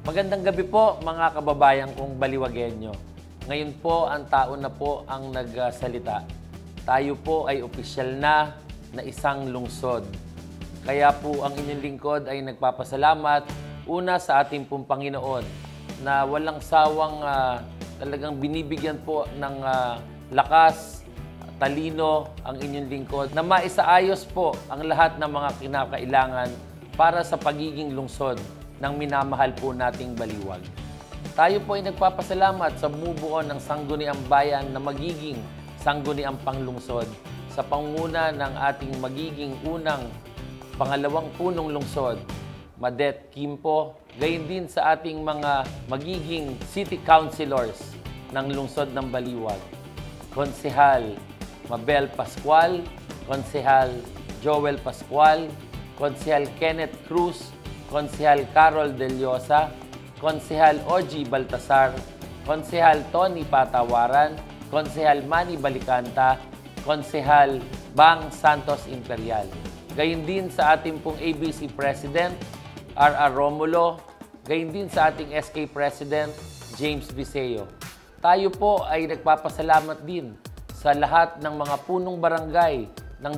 Magandang gabi po mga kababayan kong Baliwagenyo. Ngayon po ang taon na po ang nagsalita. Tayo po ay opisyal na isang lungsod. Kaya po ang inyong lingkod ay nagpapasalamat una sa ating pong Panginoon na walang sawang talagang binibigyan po ng lakas, talino ang inyong lingkod na maisaayos po ang lahat ng mga kinakailangan para sa pagiging lungsod ng minamahal po nating Baliwag. Tayo po ay nagpapasalamat sa bumubuo ng sangguniang bayan na magiging sangguniang panglungsod sa pangunguna ng ating magiging pangalawang punong lungsod, Madet Kimpo, gayon din sa ating mga magiging city councilors ng lungsod ng Baliwag. Konsehal Mabel Pascual, Konsehal Joel Pascual, Konsehal Kenneth Cruz, Konsehal Carol De Llosa, Konsehal Ogie Baltasar, Konsehal Tony Patawaran, Konsehal Manny Balicanta, Konsehal Bang Santos Imperial. Gayon din sa ating pong ABC President, R.R. Romulo, gayon din sa ating SK President, James Viseo. Tayo po ay nagpapasalamat din sa lahat ng mga punong barangay ng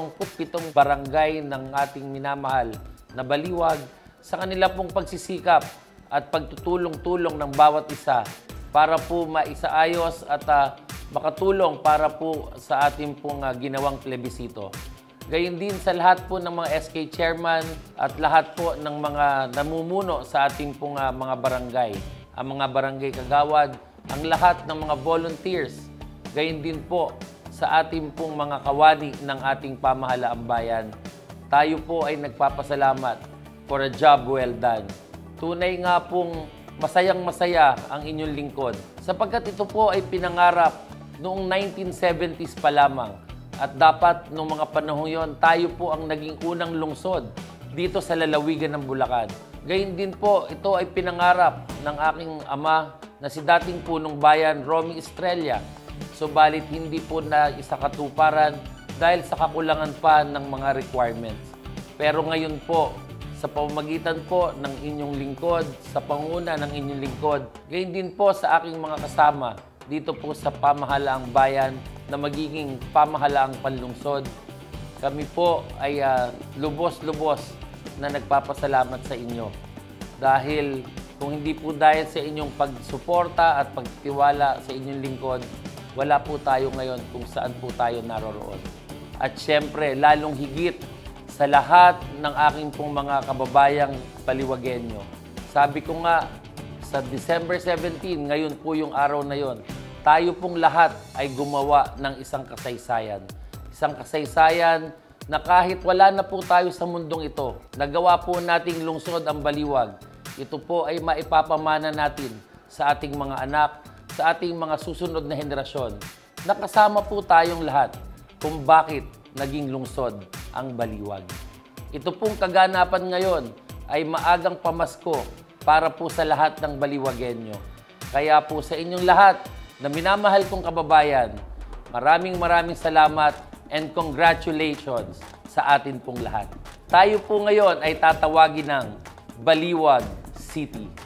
27 barangay ng ating minamahal na Baliwag sa kanila pong pagsisikap at pagtutulong-tulong ng bawat isa para po maisaayos at makatulong para po sa ating pong ginawang plebisito. Gayon din sa lahat po ng mga SK chairman at lahat po ng mga namumuno sa ating pong mga barangay, ang mga barangay kagawad, ang lahat ng mga volunteers. Gayon din po sa ating pong mga kawani ng ating pamahalaang bayan. Tayo po ay nagpapasalamat for a job well done. Tunay nga pong masayang-masaya ang inyong lingkod sapagkat ito po ay pinangarap noong 1970s pa lamang. At dapat noong mga panahon yon, tayo po ang naging unang lungsod dito sa lalawigan ng Bulacan. Gayon din po, ito ay pinangarap ng aking ama na si dating punong bayan, Romy Estrella. Subalit hindi po na isakatuparan dahil sa kakulangan pa ng mga requirements. Pero ngayon po, sa pamamagitan po ng inyong lingkod, sa panguna ng inyong lingkod, gayon din po sa aking mga kasama dito po sa pamahalaang bayan na magiging pamahalaang panlungsod. Kami po ay lubos-lubos na nagpapasalamat sa inyo. Dahil kung hindi po dahil sa inyong pagsuporta at pagtiwala sa inyong lingkod, wala po tayo ngayon kung saan po tayo naroroon. At syempre, lalong higit sa lahat ng aking pong mga kababayang Baliwagenyo. Sabi ko nga, sa December 17, ngayon po yung araw na yon, tayo pong lahat ay gumawa ng isang kasaysayan. Isang kasaysayan na kahit wala na po tayo sa mundong ito, nagawa po nating lungsod ang Baliwag. Ito po ay maipapamana natin sa ating mga anak, sa ating mga susunod na henerasyon. Nakasama po tayong lahat kung bakit naging lungsod ang Baliwag. Ito pong kaganapan ngayon ay maagang pamasko para po sa lahat ng Baliwagenyo. Kaya po sa inyong lahat na minamahal kong kababayan, maraming salamat and congratulations sa atin pong lahat. Tayo po ngayon ay tatawagin ng Baliwag City.